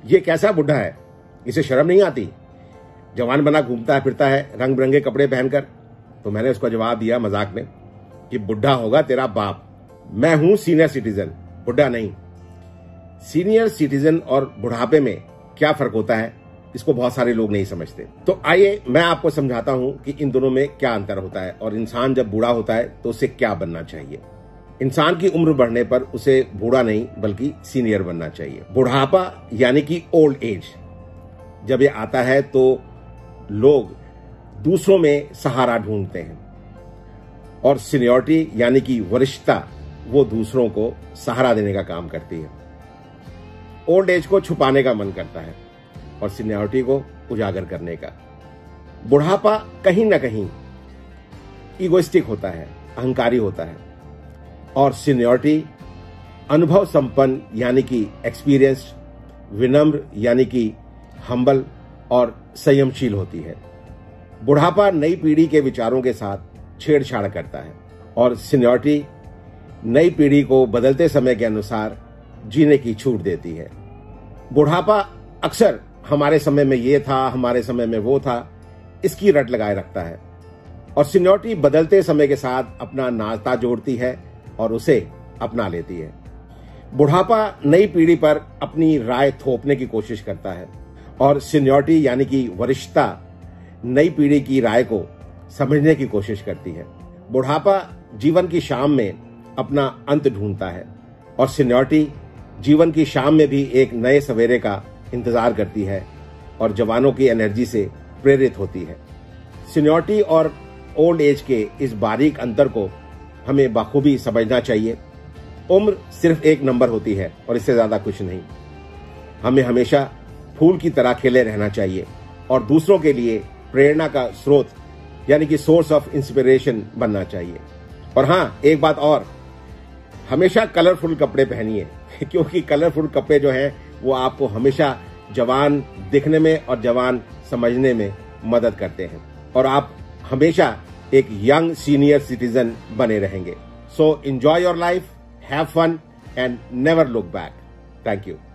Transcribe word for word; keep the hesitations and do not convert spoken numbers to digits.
ये कैसा बुढ़ा है, इसे शर्म नहीं आती, जवान बना घूमता है फिरता है रंग बिरंगे कपड़े पहनकर। तो मैंने उसको जवाब दिया मजाक में कि बुढ़ा होगा तेरा बाप, मैं हूं सीनियर सिटीजन, बुढ़ा नहीं। सीनियर सिटीजन और बुढ़ापे में क्या फर्क होता है, इसको बहुत सारे लोग नहीं समझते। तो आइए मैं आपको समझाता हूं कि इन दोनों में क्या अंतर होता है और इंसान जब बूढ़ा होता है तो उसे क्या बनना चाहिए। इंसान की उम्र बढ़ने पर उसे बूढ़ा नहीं बल्कि सीनियर बनना चाहिए। बुढ़ापा यानी कि ओल्ड एज जब ये आता है तो लोग दूसरों में सहारा ढूंढते हैं, और सीनियरिटी यानी कि वरिष्ठता वो दूसरों को सहारा देने का काम करती है। ओल्ड एज को छुपाने का मन करता है और सीनियरिटी को उजागर करने का। बुढ़ापा कहीं ना कहीं ईगोइस्टिक होता है, अहंकारी होता है, और सीनियरिटी अनुभव संपन्न यानी कि एक्सपीरियंस्ड, विनम्र यानी कि हम्बल और संयमशील होती है। बुढ़ापा नई पीढ़ी के विचारों के साथ छेड़छाड़ करता है और सीनियरिटी नई पीढ़ी को बदलते समय के अनुसार जीने की छूट देती है। बुढ़ापा अक्सर हमारे समय में ये था, हमारे समय में वो था, इसकी रट लगाए रखता है, और सीनियरिटी बदलते समय के साथ अपना नाता जोड़ती है और उसे अपना लेती है। बुढ़ापा नई पीढ़ी पर अपनी राय थोपने की कोशिश करता है और सीनियरिटी यानी कि वरिष्ठता नई पीढ़ी की राय को समझने की कोशिश करती है। बुढ़ापा जीवन की शाम में अपना अंत ढूंढता है और सीनियरिटी जीवन की शाम में भी एक नए सवेरे का इंतजार करती है और जवानों की एनर्जी से प्रेरित होती है। सीनियरिटी और ओल्ड एज के इस बारीक अंतर को हमें बखूबी समझना चाहिए। उम्र सिर्फ एक नंबर होती है और इससे ज्यादा कुछ नहीं। हमें हमेशा फूल की तरह खिले रहना चाहिए और दूसरों के लिए प्रेरणा का स्रोत यानी कि सोर्स ऑफ इंस्पिरेशन बनना चाहिए। और हाँ, एक बात और, हमेशा कलरफुल कपड़े पहनिए क्योंकि कलरफुल कपड़े जो हैं वो आपको हमेशा जवान दिखने में और जवान समझने में मदद करते हैं, और आप हमेशा एक यंग सीनियर सिटीजन बने रहेंगे। So enjoy your life, have fun and never look back. Thank you.